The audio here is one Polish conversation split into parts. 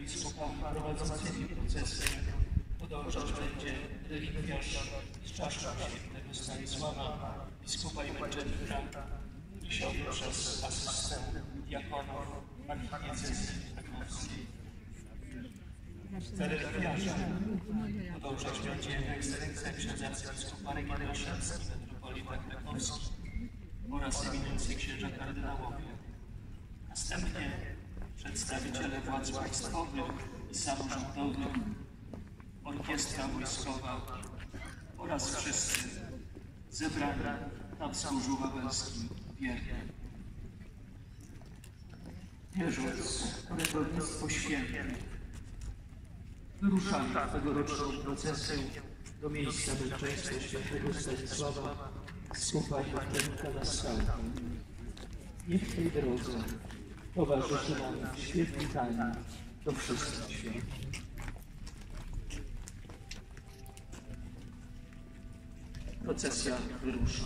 biskupami prowadzącymi procesję podążać będzie relikwiarz z czaszką świętego Stanisława, biskupa i męczennika, niesiony przez asystę diakonów archidiecezji krakowskiej. Za relikwiarzem podążać będzie ekscelencja księdza arcybiskupa Regina Olszewski, metropolita krakowski oraz eminencje księża kardynałowie. Następnie przedstawiciele władz państwowych i samorządowych, orkiestra wojskowa oraz wszyscy zebrani na wzgórzu wawelskim wiernie. Wierząc w orędownictwo święte, wyruszamy w tegoroczną procesję do miejsca męczeństwa świętego Stanisława, biskupa i męczennika na Skalę. Niech w tej drodze towarzyszy nam świetny tani do wszystkich świętych. Procesja wyrusza.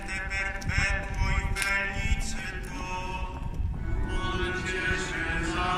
Perpetuo i felice to, módlcie się za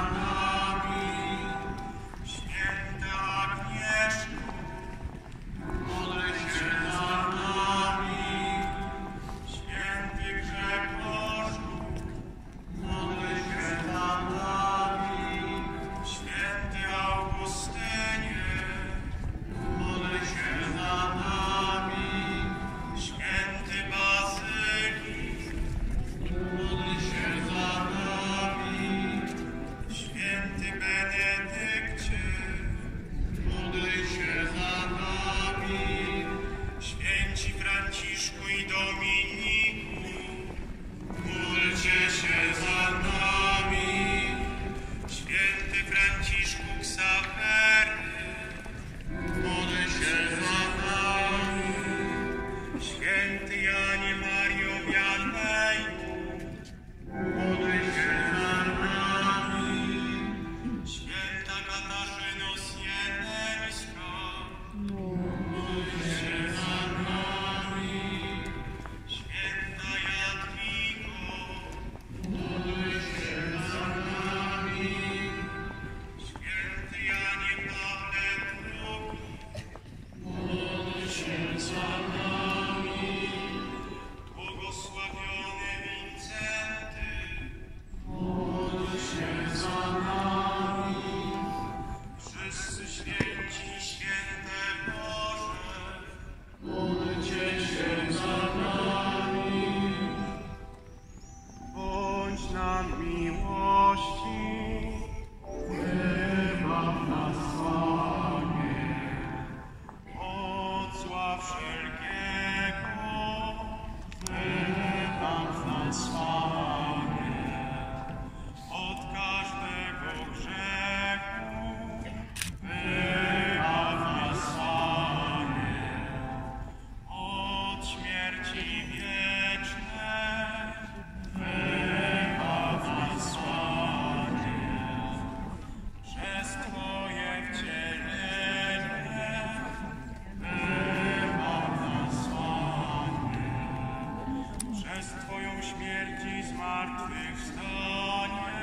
śmierci zmartwychwstanie,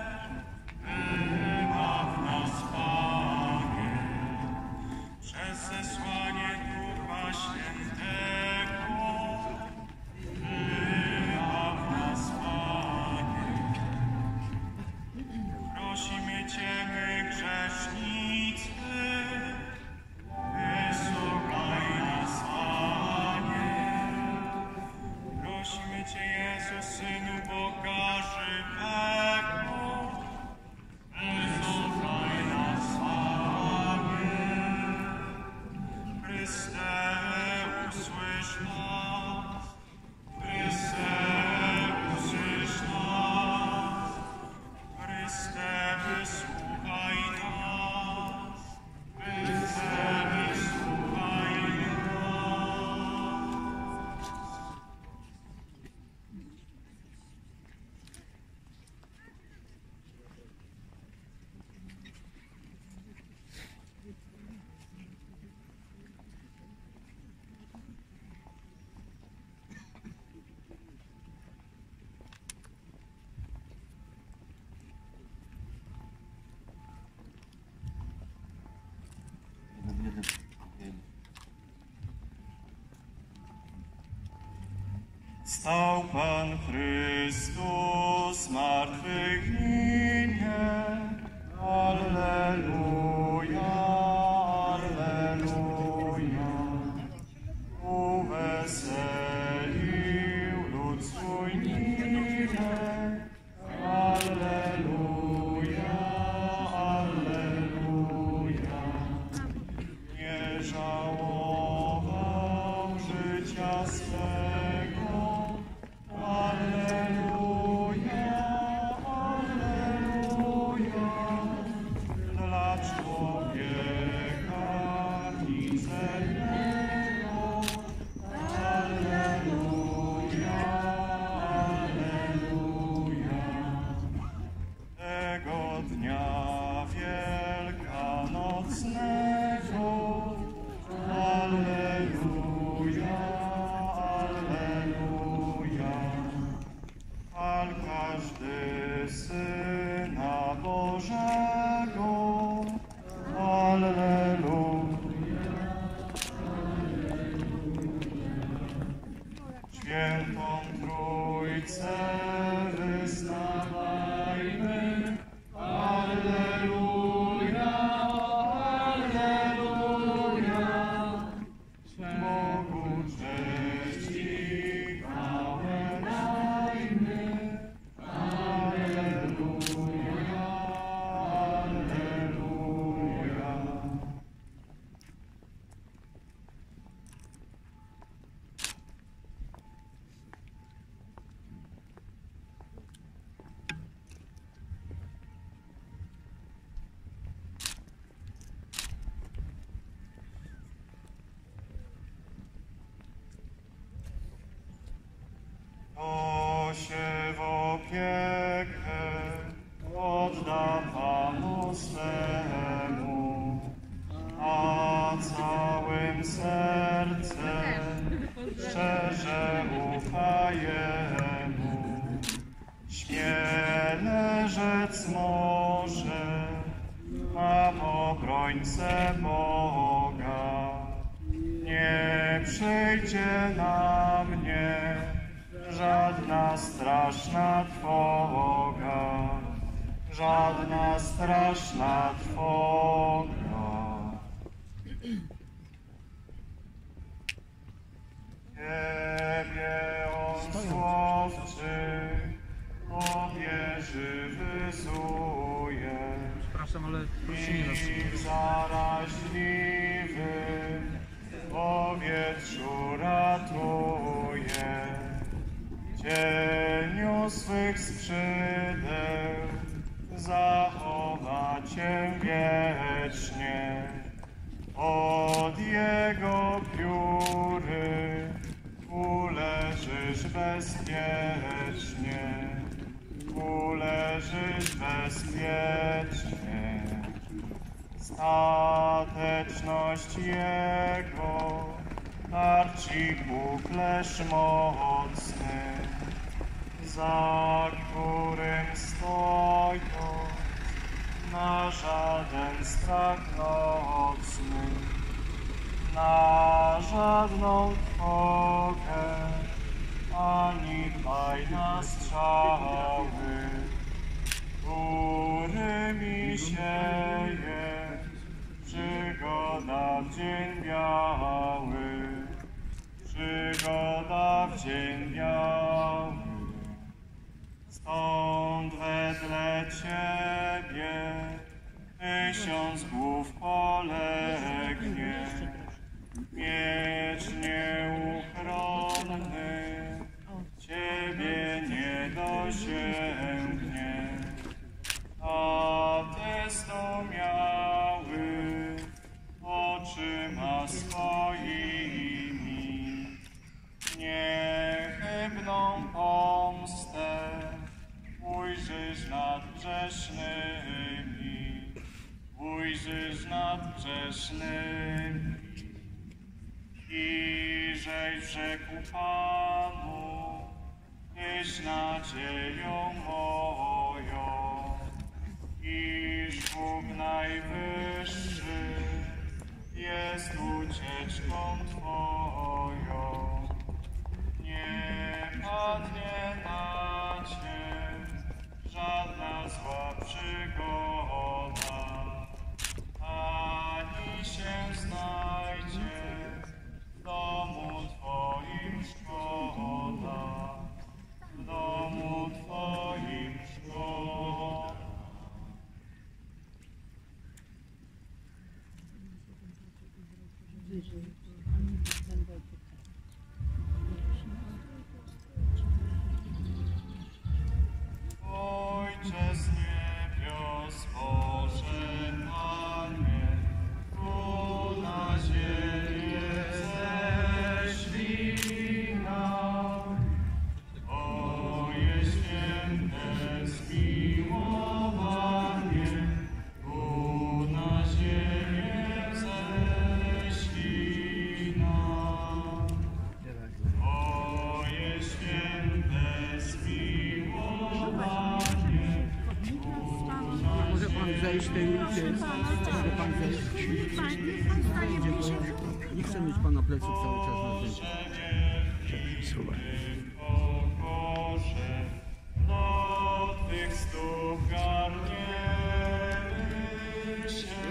wybaw nas, Panie, przez zesłanie Ducha Świętego. Wybaw nas, Panie. Prosimy Cię, my grzesznicy, wysłuchaj nas, Panie. Prosimy Cię, Jezu, Synu Boga żywego, wysłuchaj nas, Panie. Chryste, usłysz nas. Chryste, usłysz nas. Chryste, wysłuchaj nas. Chryste, wysłuchaj nas. Stał Pan Chrystus z martwych ginie. Alleluja, alleluja. Uweselił lud swój miłek. Alleluja, alleluja. Nie żałował życia swego. Alleluja, alleluja. Dla człowieka mizernego. Alleluja, alleluja. Tego dnia wielkanocnego. Alleluja, alleluja. Chwal każdy Syna Bożego. Alleluja, Świętą Trójcę wyznawajmy. Alleluja, alleluja. Bogu cześć i chwałę dajmy. Alleluja, alleluja. Kto się w opiekę odda Panu swemu, a całym sercem szczerze ufa Jemu, śmiele rzec może, mam obrońcę Boga. Nie przyjdzie na mnie żadna straszna trwoga, żadna straszna trwoga. Ciebie on słowczy, Tobie wysuje. Przepraszam, ale prosimy nas. I zaraźliwy w powietrzu ratuje. Cieniu swych skrzydeł zachowa Cię wiecznie. Od Jego pióry uleżysz bezpiecznie. Uleżysz bezpiecznie. Stateczność Jego tarci kuklesz mocny. za którym stoją, na żaden strach nocny, na żadną trwogę, ani dbaj na strzały, którymi sieje przygoda w dzień biały, przygoda w dzień biały. Stąd wedle Ciebie 1000 głów polegnie, miecz nieuchronny Ciebie nie dosięgnie. A Ty stomiały oczyma swoimi, niechybną pomstę ujrzysz nad grzesznymi, ujrzysz nad grzesznymi. I żeś rzekł Panu, Tyś nadzieją moją, iż Bóg Najwyższy jest ucieczką Twoją. Nie padnie na Cię żadna zła przygoda, ani się znajdzie w domu Twoim szkoda, w domu Twoim szkoda. Ojcze z niebios, Boże Panie, tu na ziemię ześlij nam Twoje święte zmiłowanie, tu na ziemię ześlij nam Twoje święte zmiłowanie. Może pan zejść tej ulicy? Może pan zejść? Nie chcę mieć pana pleców cały czas na tym. Pokorze do Twych stóp garniemy się.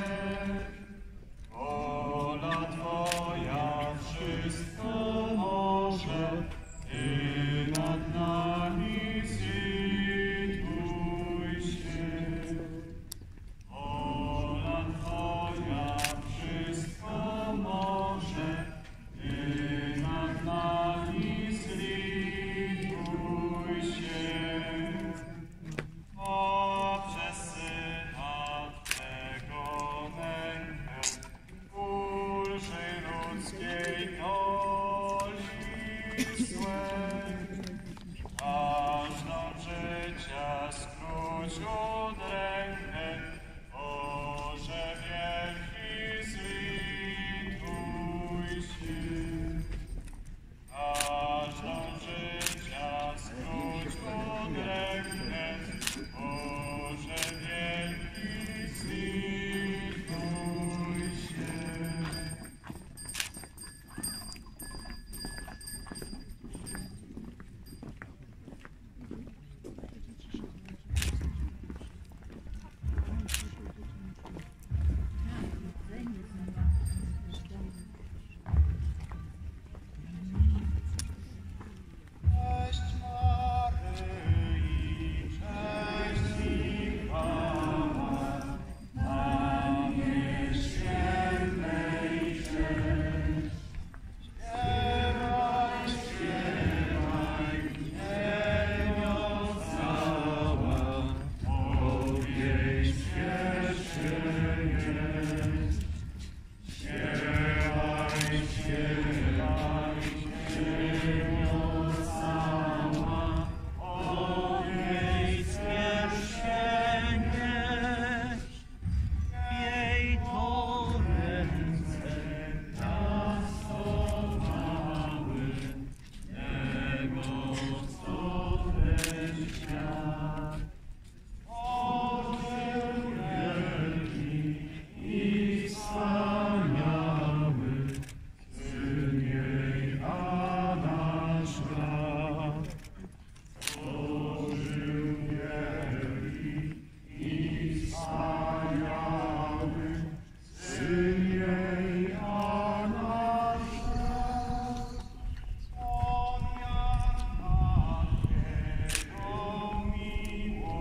Wola Twoja wszystko może, Ty nad nami zlituj się. Wola Twoja wszystko może, Ty nad nami zlituj się. miłości.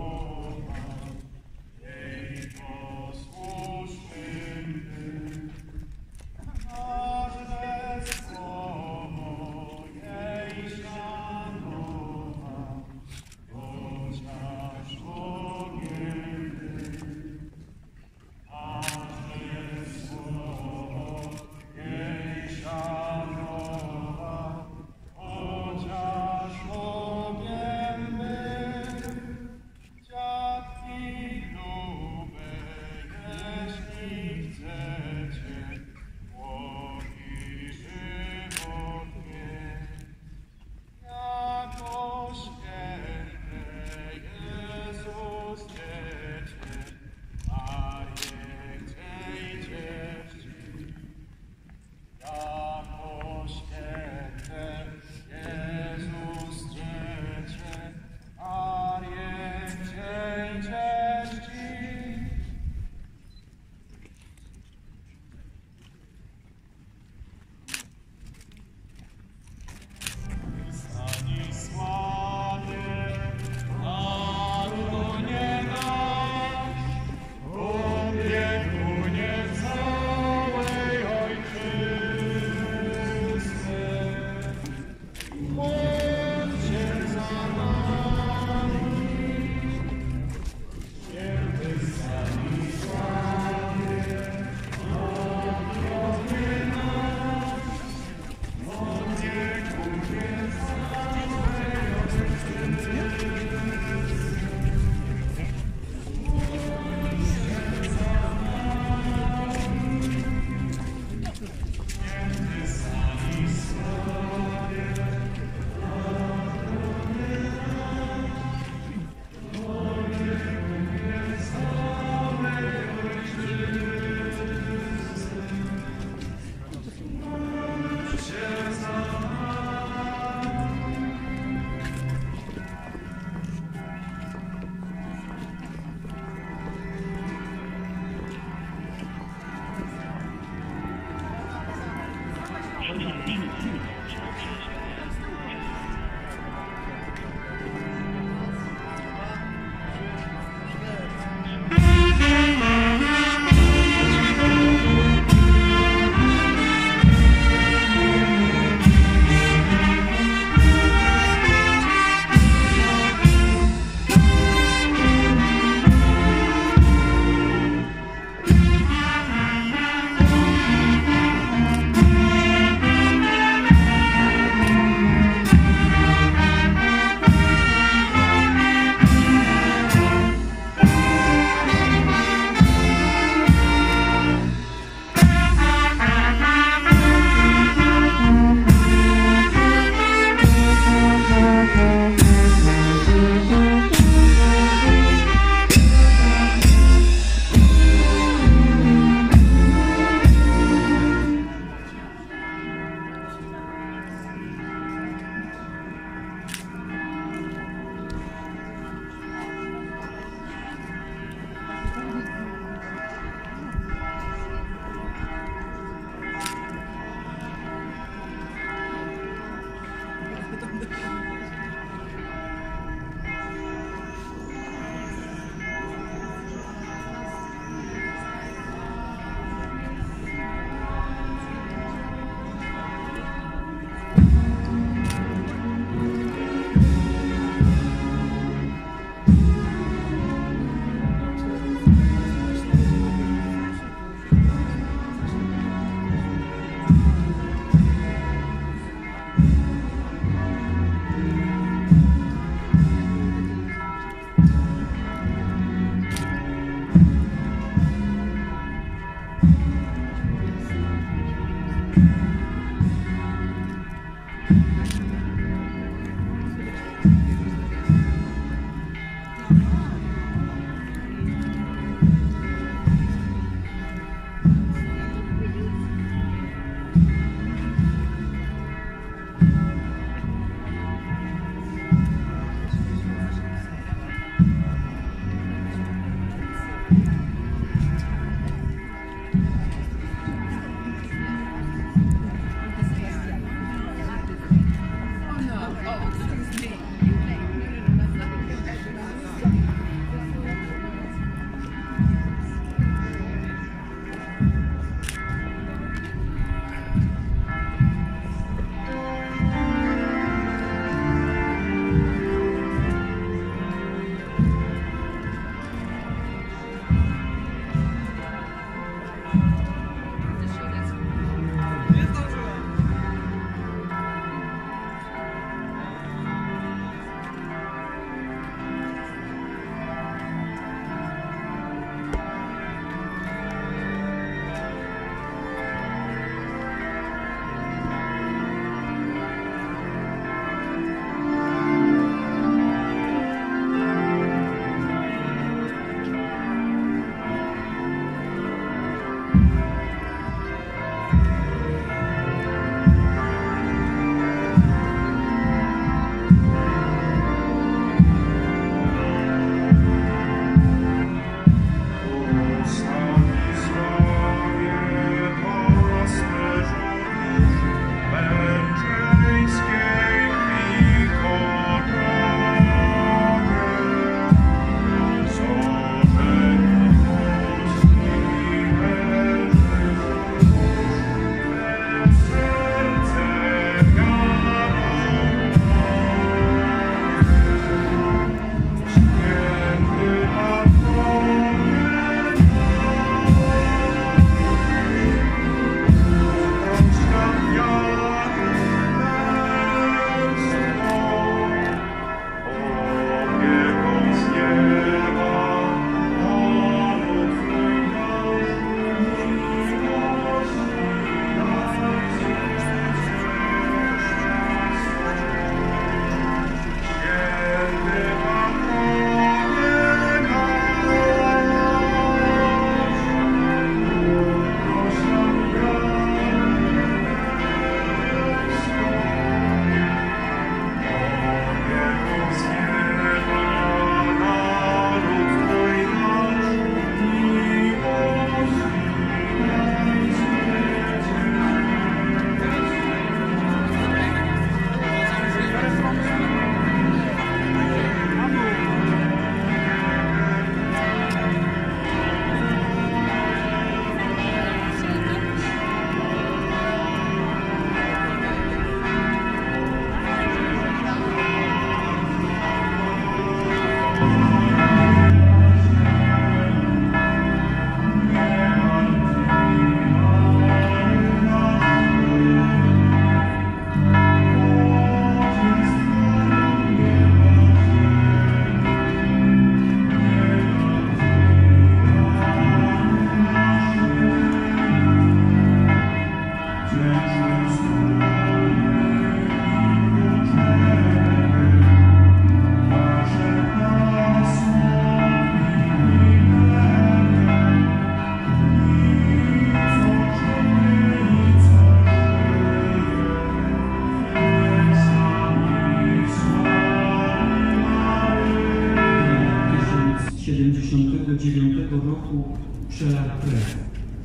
roku przelał krew,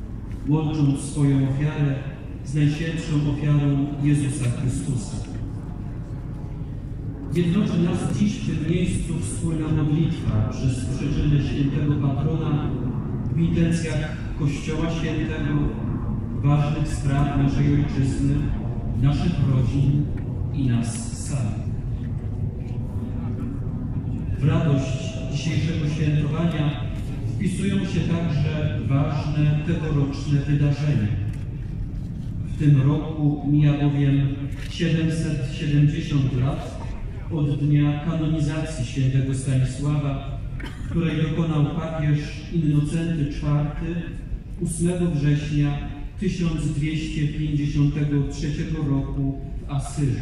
łącząc swoją ofiarę z najświętszą ofiarą Jezusa Chrystusa. Jednoczy nas dziś w tym miejscu wspólna modlitwa przez przyczyny świętego patrona w intencjach Kościoła Świętego, ważnych spraw naszej Ojczyzny, naszych rodzin i nas samych. W radość dzisiejszego świętowania wpisują się także ważne tegoroczne wydarzenia. W tym roku mija bowiem 770 lat od dnia kanonizacji świętego Stanisława, której dokonał papież Innocenty IV 8 września 1253 roku w Asyrii.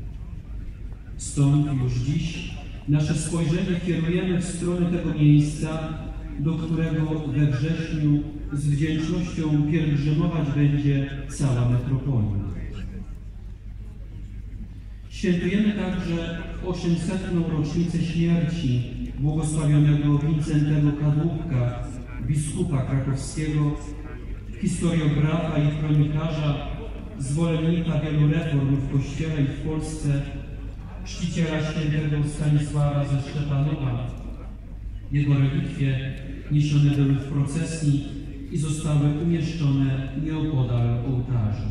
Stąd już dziś nasze spojrzenie kierujemy w stronę tego miejsca, do którego we wrześniu z wdzięcznością pielgrzymować będzie cała metropolia. Świętujemy także 800. rocznicę śmierci błogosławionego Wincentego Kadłubka, biskupa krakowskiego, historiografa i kronikarza, zwolennika wielu reform w Kościele i w Polsce, czciciela świętego Stanisława ze Szczepanowa. Jego relikwie niesione były w procesji i zostały umieszczone nieopodal ołtarza.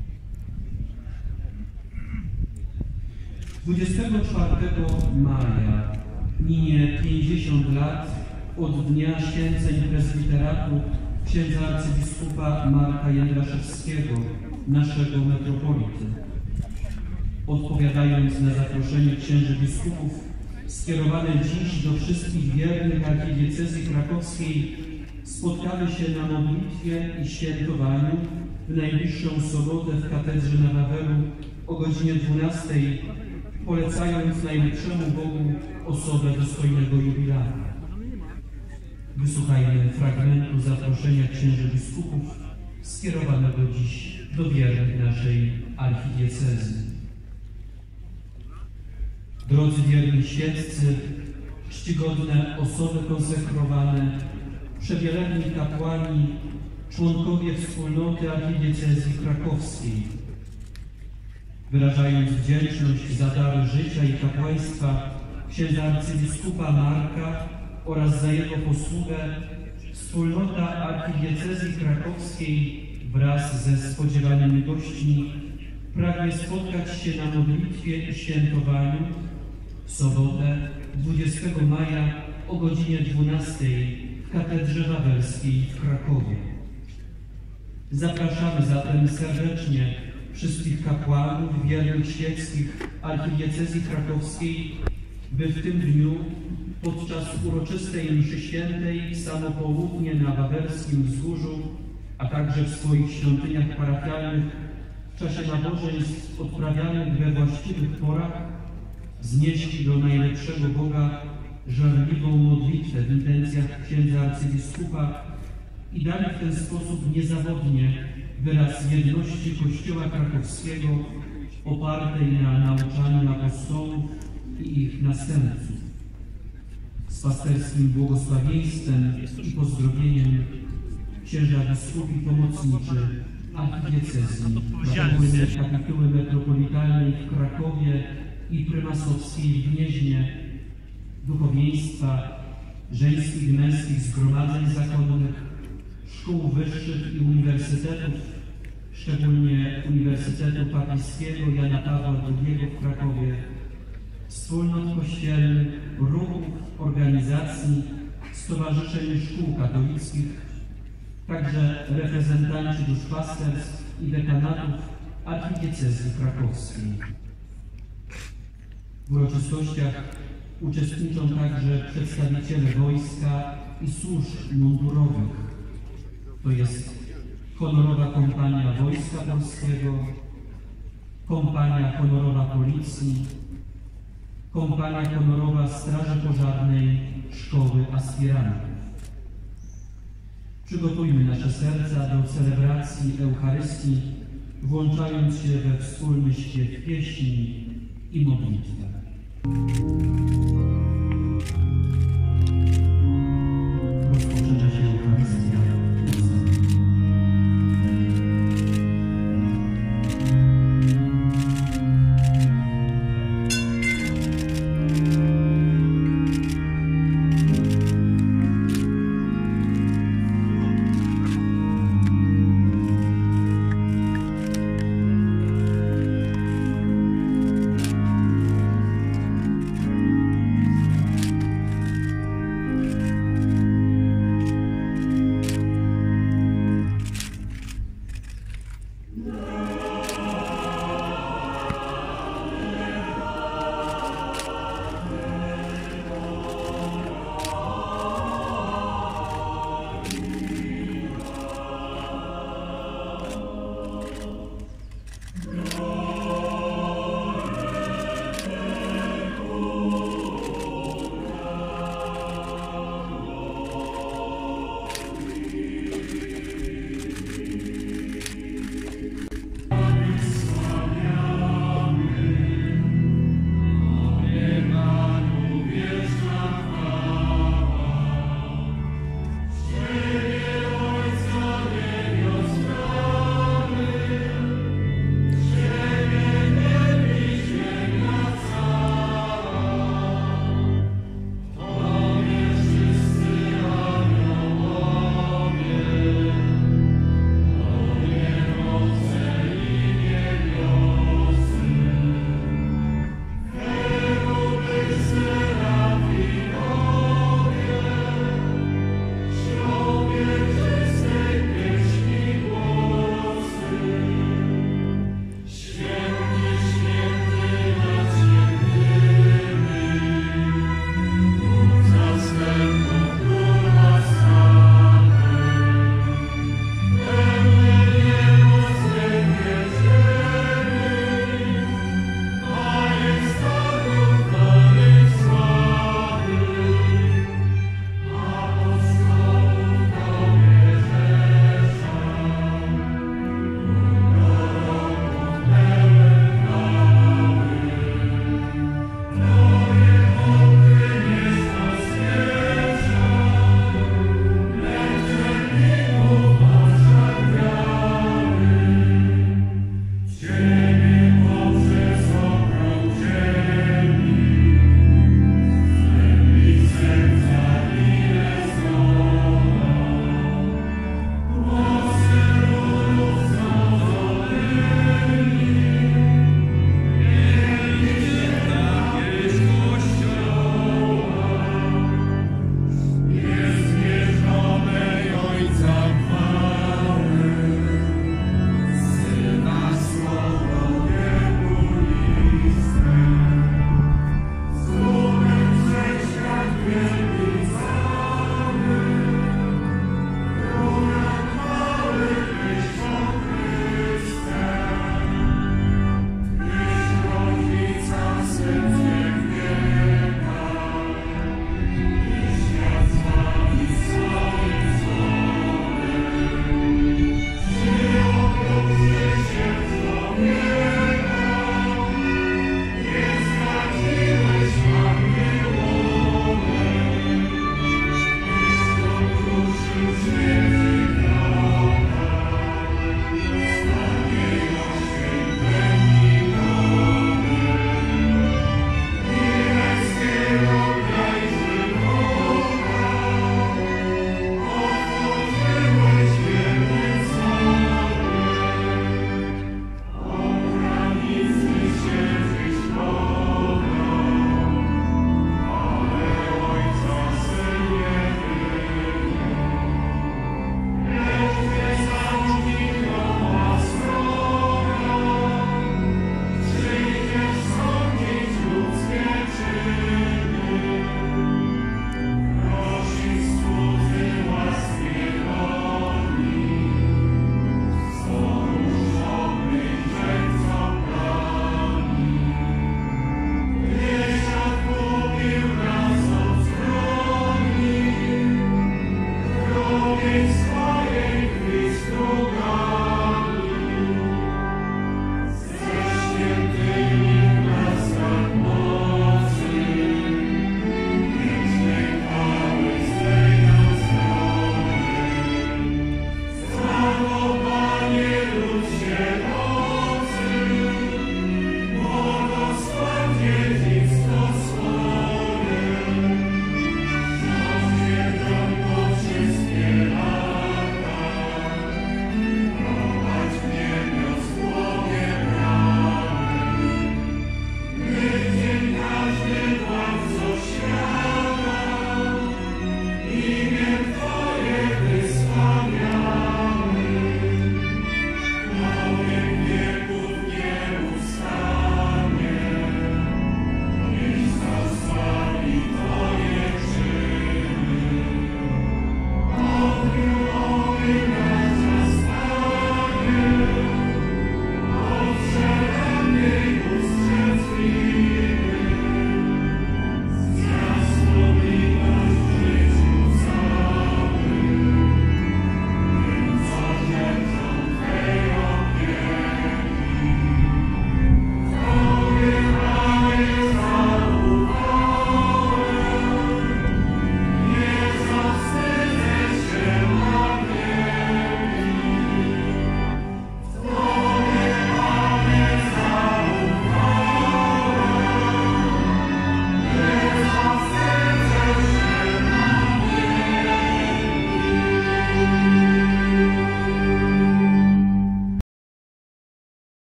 24 maja minie 50 lat od dnia święceń prezbiteratu księdza arcybiskupa Marka Jędraszewskiego, naszego metropolity. Odpowiadając na zaproszenie księży biskupów skierowane dziś do wszystkich wiernych archidiecezji krakowskiej, spotkamy się na modlitwie i świętowaniu w najbliższą sobotę w katedrze na Wawelu o godzinie 12, polecając najlepszemu Bogu osobę dostojnego jubilata. Wysłuchajmy fragmentu zaproszenia księży biskupów skierowanego dziś do wiernych naszej archidiecezji. Drodzy wierni świeccy, czcigodne osoby konsekrowane, przewieleni kapłani, członkowie wspólnoty archidiecezji krakowskiej, wyrażając wdzięczność za dary życia i kapłaństwa księdza arcybiskupa Marka oraz za jego posługę, wspólnota archidiecezji krakowskiej wraz ze spodziewanymi gośćmi pragnie spotkać się na modlitwie i świętowaniu w sobotę 20 maja o godzinie 12 w katedrze wawelskiej w Krakowie. Zapraszamy zatem serdecznie wszystkich kapłanów wiernych świeckich archidiecezji krakowskiej, by w tym dniu podczas uroczystej mszy świętej w samo południe na Wawelskim Wzgórzu, a także w swoich świątyniach parafialnych w czasie nabożeństw odprawianych we właściwych porach znieśli do najlepszego Boga żarliwą modlitwę w intencjach księdza arcybiskupa i dali w ten sposób niezawodnie wyraz jedności Kościoła krakowskiego opartej na nauczaniu apostołów i ich następców. Z pasterskim błogosławieństwem i pozdrowieniem księża biskupi pomocniczy archidiecezji, szczególnie kapituły metropolitalnej w Krakowie i prymasowskiej w Gnieźnie, duchowieństwa, żeńskich i męskich zgromadzeń zakonnych, szkół wyższych i uniwersytetów, szczególnie Uniwersytetu Papieskiego Jana Pawła II w Krakowie, wspólnot kościelnych, ruchów, organizacji, stowarzyszeń szkół katolickich, także reprezentanci duszpasterstw i dekanatów archidiecezji krakowskiej. W uroczystościach uczestniczą także przedstawiciele wojska i służb mundurowych, to jest Honorowa Kompania Wojska Polskiego, Kompania Honorowa Policji, Kompania Honorowa Straży Pożarnej Szkoły Aspirantów. Przygotujmy nasze serca do celebracji Eucharystii, włączając się we wspólny śpiew pieśni i modlitwę.